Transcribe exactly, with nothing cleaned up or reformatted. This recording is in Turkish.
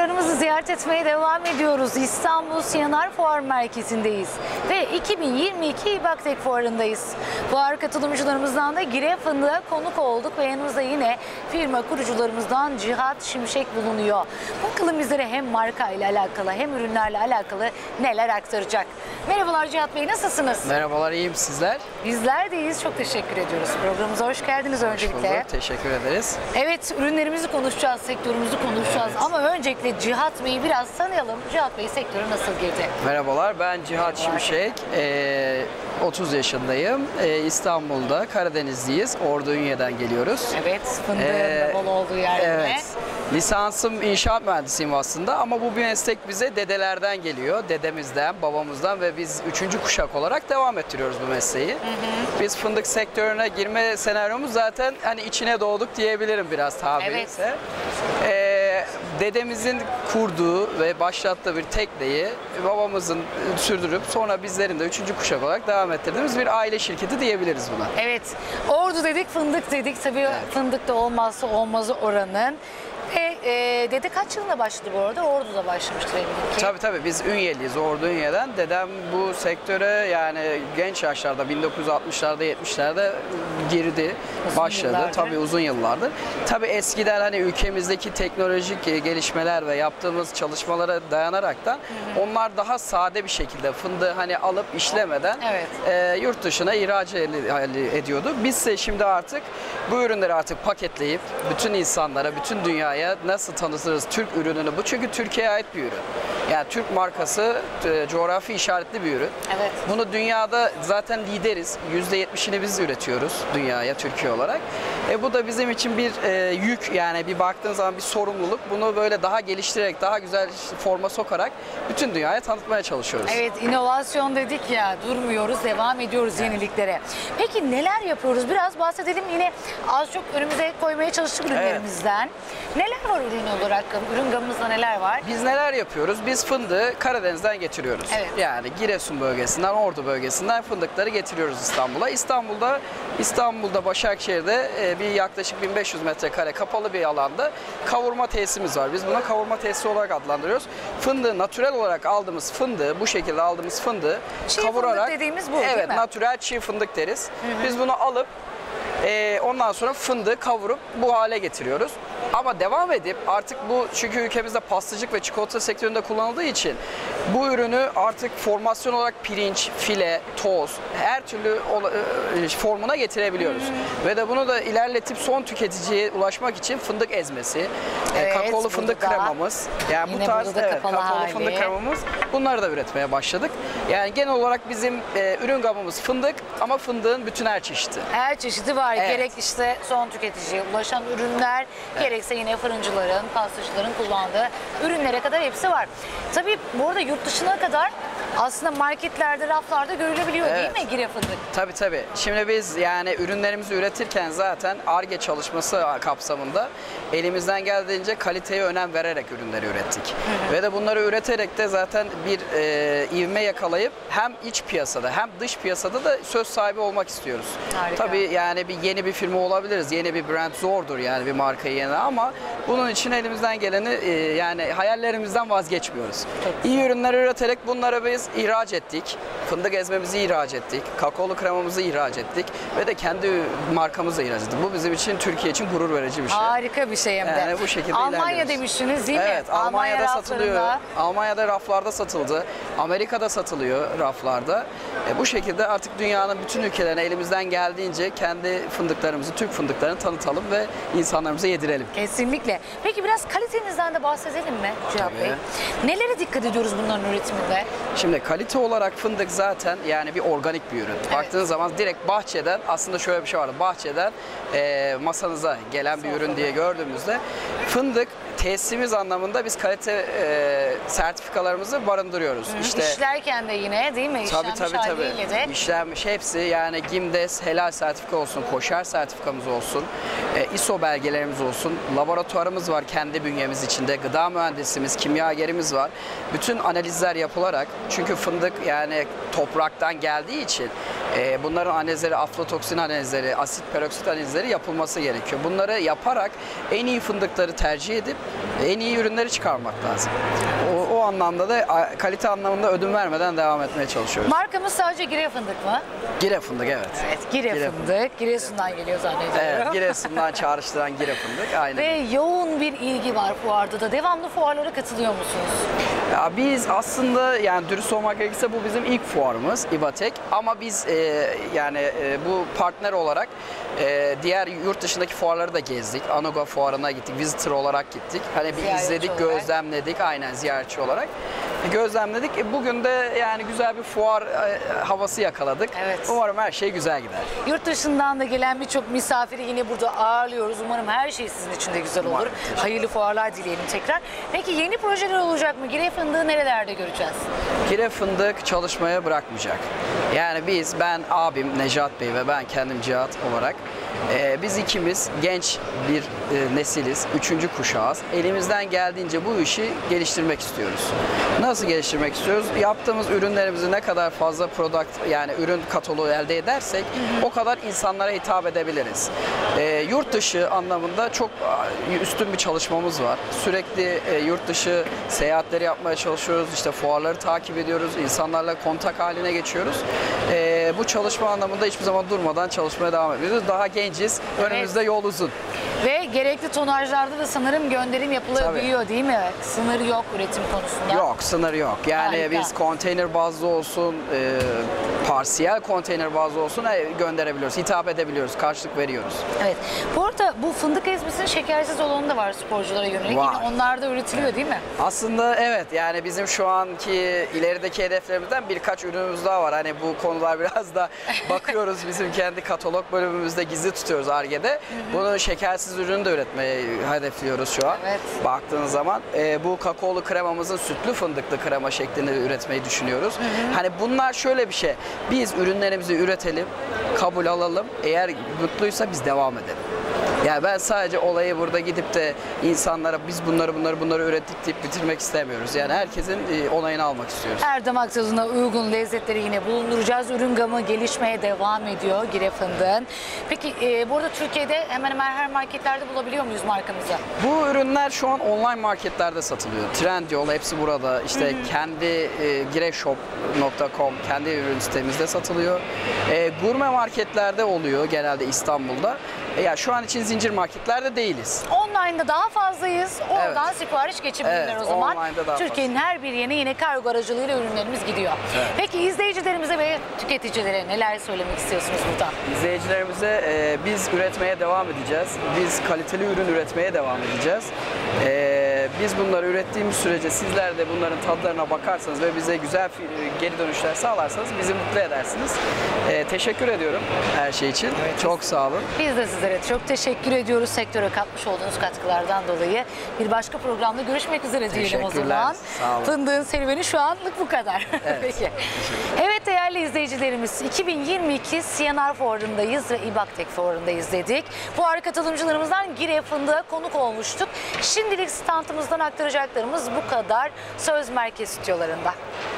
Katılımcılarımızı ziyaret etmeye devam ediyoruz. İstanbul Siyanar Fuar Merkezi'ndeyiz ve iki bin yirmi iki İBAKTEK Fuarı'ndayız. Fuar katılımcılarımızdan da Gire Fındık'a konuk olduk ve yanımızda yine firma kurucularımızdan Cihat Şimşek bulunuyor. Bakalım bizlere hem marka ile alakalı hem ürünlerle alakalı neler aktaracak. Merhabalar Cihat Bey, nasılsınız? Merhabalar, iyiyim, sizler? Bizler de iyiyiz, çok teşekkür ediyoruz. Programımıza hoş geldiniz öncelikle. Hoş bulduk, teşekkür ederiz. Evet, ürünlerimizi konuşacağız, sektörümüzü konuşacağız Evet. ama öncelikle Cihat Bey'i biraz tanıyalım. Cihat Bey sektöre nasıl girdi? Merhabalar, ben Cihat Şimşek, ee, otuz yaşındayım. Ee, İstanbul'da, Karadenizliyiz, Ordu Ünye'den geliyoruz. Evet, fındığın Ee, da bol olduğu yerde. Evet. Lisansım inşaat mühendisiyim aslında ama bu bir meslek bize dedelerden geliyor. Dedemizden, babamızdan ve biz üçüncü kuşak olarak devam ettiriyoruz bu mesleği. Hı hı. Biz fındık sektörüne girme senaryomuz zaten hani içine doğduk diyebilirim biraz tabiriyse. Evet. Ee, dedemizin kurduğu ve başlattığı bir tekneyi babamızın sürdürüp sonra bizlerin de üçüncü kuşak olarak devam ettirdiğimiz bir aile şirketi diyebiliriz buna. Evet, Ordu dedik, fındık dedik. Tabii evet. Fındık da olmazsa olmazı oranın. Ve e, dede kaç yılında başladı bu arada? Ordu'da başlamıştır eminim ki. Tabii tabii, biz Ünyeliyiz, Ordu Ünye'den. Dedem bu sektöre yani genç yaşlarda bin dokuz yüz altmışlarda yetmişlerde girdi, uzun başladı. Yıllardır. Tabii uzun yıllardır. Tabii eskiden hani ülkemizdeki teknolojik gelişmeler ve yaptığımız çalışmalara dayanaraktan hı hı. onlar daha sade bir şekilde fındığı hani alıp işlemeden evet. e, yurt dışına ihraç ediyordu. Biz ise şimdi artık bu ürünleri artık paketleyip bütün insanlara, bütün dünyaya nasıl tanıtırız Türk ürününü? Bu çünkü Türkiye'ye ait bir ürün. Yani Türk markası, e, coğrafi işaretli bir ürün. Evet. Bunu dünyada zaten lideriz. yüzde yetmişini biz üretiyoruz dünyaya, Türkiye olarak. E, bu da bizim için bir e, yük, yani bir baktığınız zaman bir sorumluluk. Bunu böyle daha geliştirerek, daha güzel forma sokarak bütün dünyaya tanıtmaya çalışıyoruz. Evet, inovasyon dedik ya, durmuyoruz, devam ediyoruz evet. yeniliklere. Peki neler yapıyoruz? Biraz bahsedelim, yine az çok önümüze koymaya çalıştık ürünlerimizden. Evet. Neler var ürün olarak? Ürün gamımızda neler var? Biz neler yapıyoruz? Biz fındığı Karadeniz'den getiriyoruz. Evet. Yani Giresun bölgesinden, Ordu bölgesinden fındıkları getiriyoruz İstanbul'a. İstanbul'da İstanbul'da Başakşehir'de bir yaklaşık bin beş yüz metrekare kapalı bir alanda kavurma tesisimiz var. Biz buna kavurma tesisi olarak adlandırıyoruz. Fındığı natürel olarak aldığımız fındığı, bu şekilde aldığımız fındığı çiğ kavurarak, fındık dediğimiz bu evet, değil mi? natürel çiğ fındık deriz. Hı hı. Biz bunu alıp Ee, ondan sonra fındığı kavurup bu hale getiriyoruz. Ama devam edip artık bu, çünkü ülkemizde pastacılık ve çikolata sektöründe kullanıldığı için bu ürünü artık formasyon olarak pirinç, file, toz, her türlü formuna getirebiliyoruz. Hmm. Ve de bunu da ilerletip son tüketiciye ulaşmak için fındık ezmesi, evet, kakaolu fındık kremamız, yani bu tarz evet, kakaolu hali. fındık kremamız, bunları da üretmeye başladık. Yani genel olarak bizim e, ürün gamımız fındık ama fındığın bütün her çeşidi. Her çeşidi var. Evet. Gerek işte son tüketiciye ulaşan ürünler, evet. gerekse yine fırıncıların, pastacıların kullandığı ürünlere kadar hepsi var. Tabii bu arada yurt dışına kadar aslında marketlerde, raflarda görülebiliyor evet. değil mi Gire fındık? Tabii tabii. Şimdi biz yani ürünlerimizi üretirken zaten Ar-Ge çalışması kapsamında elimizden geldiğince kaliteye önem vererek ürünleri ürettik. Hı hı. Ve de bunları üreterek de zaten bir e, ivme yakalayıp hem iç piyasada hem dış piyasada da söz sahibi olmak istiyoruz. Harika. Tabii yani bir yeni bir firma olabiliriz. Yeni bir brand zordur yani bir markayı yeni, ama bunun için elimizden geleni e, yani hayallerimizden vazgeçmiyoruz. İyi ürünler üreterek bunları biz ihraç ettik. Fındık ezmemizi ihraç ettik. Kakaolu kremamızı ihraç ettik. Ve de kendi markamızı ihraç ettik. Bu bizim için, Türkiye için gurur verici bir şey. Harika bir şey hem de. Yani bu şekilde Almanya demiştiniz değil mi? Evet, Almanya'da Almanya satılıyor. Almanya'da raflarda satıldı. Amerika'da satılıyor raflarda. E, bu şekilde artık dünyanın bütün ülkelerine elimizden geldiğince kendi fındıklarımızı, Türk fındıklarını tanıtalım ve insanlarımıza yedirelim. Kesinlikle. Peki biraz kalitenizden de bahsedelim mi Cihat Bey? Nelere dikkat ediyoruz bunların üretiminde? Şimdi kalite olarak fındık zaten yani bir organik bir ürün. Evet. Baktığınız zaman direkt bahçeden, aslında şöyle bir şey vardı, bahçeden e, masanıza gelen bir ürün diye gördüğümüzde fındık tesisimiz anlamında biz kalite e, sertifikalarımızı barındırıyoruz. Hı, işte işlerken de yine değil mi? Tabii tabii tabii. De. İşlenmiş hepsi, yani Gimdes helal sertifika olsun, koşer sertifikamız olsun, e, I S O belgelerimiz olsun, laboratuvarımız var kendi bünyemiz içinde, gıda mühendisimiz, kimyagerimiz var. Bütün analizler yapılarak, çünkü fındık yani topraktan geldiği için e, bunların analizleri, aflatoksin analizleri, asit peroksit analizleri yapılması gerekiyor. Bunları yaparak en iyi fındıkları tercih edip en iyi ürünleri çıkarmak lazım. O, o anlamda da kalite anlamında ödün vermeden devam etmeye çalışıyoruz. Markamız sadece Gire fındık mı? Gire fındık, evet. Evet, Gire, Gire fındık. Giresun'dan geliyor zannediyorum. Evet, Giresun'dan çağrıştıran Gire fındık. Aynen. Ve yoğun bir ilgi var fuarda da. Devamlı fuarlara katılıyor musunuz? Ya biz aslında, yani dürüst olmak gerekirse, bu bizim ilk fuarımız İBATEK, ama biz e, yani e, bu partner olarak e, diğer yurt dışındaki fuarları da gezdik. Anoga fuarına gittik, visitor olarak gittik. Hani bir Ziyaretçi izledik, olarak. gözlemledik, aynen ziyaretçi olarak gözlemledik. E, bugün de yani güzel bir fuar e, havası yakaladık. Evet. Umarım her şey güzel gider. Yurt dışından da gelen birçok misafiri yine burada ağırlıyoruz. Umarım her şey sizin için de güzel olur. Umarım. Hayırlı fuarlar dileyelim tekrar. Peki yeni projeler olacak mı? Gire fındığı nerelerde göreceğiz? Gire fındık çalışmaya bırakmayacak. Yani biz, ben, abim Necat Bey ve ben kendim Cihat olarak e, biz ikimiz genç bir e, nesiliz, üçüncü kuşağız. Elimizden geldiğince bu işi geliştirmek istiyoruz. Nasıl geliştirmek istiyoruz? Yaptığımız ürünlerimizi ne kadar fazla product, yani ürün kataloğu elde edersek hı hı. o kadar insanlara hitap edebiliriz. E, yurt dışı anlamında çok üstün bir çalışmamız var. Sürekli e, yurt dışı seyahatleri yapmaya çalışıyoruz. İşte fuarları takip ediyoruz. İnsanlarla kontak haline geçiyoruz. E, bu çalışma anlamında hiçbir zaman durmadan çalışmaya devam ediyoruz. Daha genciz. Önümüzde Evet. yol uzun. Ve gerekli tonajlarda da sanırım gönderim yapılabiliyor. Tabii. Değil mi? Sınır yok üretim konusunda. Yok, sınır yok. Yani Harika. biz konteyner bazlı olsun, e, parsiyel konteyner bazlı olsun e, gönderebiliyoruz, hitap edebiliyoruz, karşılık veriyoruz. Evet. Bu arada bu fındık ezmesinin şekersiz olanı da var sporculara yönelik. Var. Yine onlar da üretiliyor değil mi? Aslında evet, yani bizim şu anki ilerideki hedeflerimizden birkaç ürünümüz daha var. Hani bu konular biraz da bakıyoruz, bizim kendi katalog bölümümüzde gizli tutuyoruz Ar-Ge'de. Bunu şekersiz ürünü de üretmeyi hedefliyoruz şu an. Evet. Baktığınız zaman e, bu kakaolu kremamızın sütlü fındıklı krema şeklinde üretmeyi düşünüyoruz. Hı hı. Hani bunlar şöyle bir şey. Biz ürünlerimizi üretelim, kabul alalım. Eğer mutluysa biz devam edelim. Yani ben sadece olayı burada gidip de insanlara biz bunları bunları bunları ürettik deyip bitirmek istemiyoruz. Yani herkesin onayını almak istiyoruz. Her damak tadına uygun lezzetleri yine bulunduracağız. Ürün gamı gelişmeye devam ediyor Gire fındığın. Peki e, burada Türkiye'de hemen hemen her marketlerde bulabiliyor muyuz markamızı? Bu ürünler şu an online marketlerde satılıyor. Trendyol hepsi burada. İşte hı hı. kendi e, gireshop nokta com kendi ürün sitemizde satılıyor. E, gurme marketlerde oluyor genelde İstanbul'da. E, ya şu an için zincir marketlerde değiliz. Online'da daha fazlayız. Oradan evet. sipariş geçebilirler evet, o zaman. Türkiye'nin her bir yerine yine kargo aracılığıyla ürünlerimiz gidiyor. Evet. Peki izleyicilerimize ve tüketicilere neler söylemek istiyorsunuz burada? İzleyicilerimize e, biz üretmeye devam edeceğiz. Biz kaliteli ürün üretmeye devam edeceğiz. E, biz bunları ürettiğimiz sürece sizler de bunların tadlarına bakarsanız ve bize güzel geri dönüşler sağlarsanız bizi mutlu edersiniz. E, teşekkür ediyorum her şey için. Evet. Çok sağ olun. Biz de sizlere çok teşekkür ediyoruz sektöre katmış olduğunuz katkılardan dolayı. Bir başka programda görüşmek üzere diyelim o zaman. Sağ olun. Fındığın serüveni şu anlık bu kadar. Evet. Peki. Evet değerli izleyicilerimiz, iki bin yirmi iki C N R Fuarı'ndayız ve İBATEK Fuarı'ndayız dedik. Fuar katılımcılarımızdan Gire Fındık'a konuk olmuştuk. Şimdilik standımızdan aktaracaklarımız bu kadar. Söz Merkez stüdyolarında.